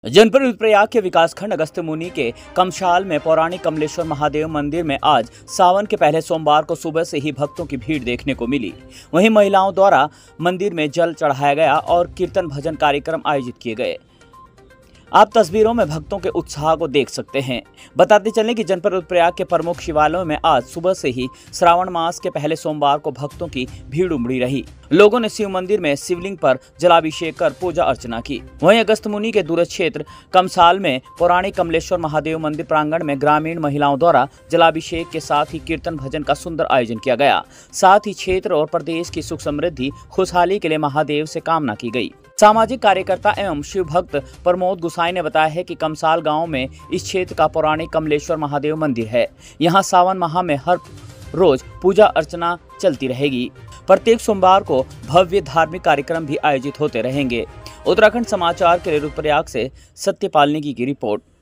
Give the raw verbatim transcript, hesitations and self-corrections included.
जनपद रुद्रप्रयाग के विकासखंड अगस्त्य मुनि के कमशाल में पौराणिक कमलेश्वर महादेव मंदिर में आज सावन के पहले सोमवार को सुबह से ही भक्तों की भीड़ देखने को मिली। वहीं महिलाओं द्वारा मंदिर में जल चढ़ाया गया और कीर्तन भजन कार्यक्रम आयोजित किए गए। आप तस्वीरों में भक्तों के उत्साह को देख सकते हैं। बताते चलें कि जनपद रुद्रप्रयाग के प्रमुख शिवालयों में आज सुबह से ही श्रावण मास के पहले सोमवार को भक्तों की भीड़ उमड़ी रही। लोगों ने शिव मंदिर में शिवलिंग पर जलाभिषेक कर पूजा अर्चना की। वहीं अगस्त्य मुनि के दूरस्थ क्षेत्र कमसाल में पौराणिक कमलेश्वर महादेव मंदिर प्रांगण में ग्रामीण महिलाओं द्वारा जलाभिषेक के साथ ही कीर्तन भजन का सुंदर आयोजन किया गया। साथ ही क्षेत्र और प्रदेश की सुख समृद्धि खुशहाली के लिए महादेव से कामना की गई। सामाजिक कार्यकर्ता एवं शिव भक्त प्रमोद गुसाई ने बताया है कि कमसाल गांव में इस क्षेत्र का पौराणिक कमलेश्वर महादेव मंदिर है। यहां सावन माह में हर रोज पूजा अर्चना चलती रहेगी। प्रत्येक सोमवार को भव्य धार्मिक कार्यक्रम भी आयोजित होते रहेंगे। उत्तराखंड समाचार के लिए रुद्रप्रयाग से सत्यपाल नेगी की रिपोर्ट।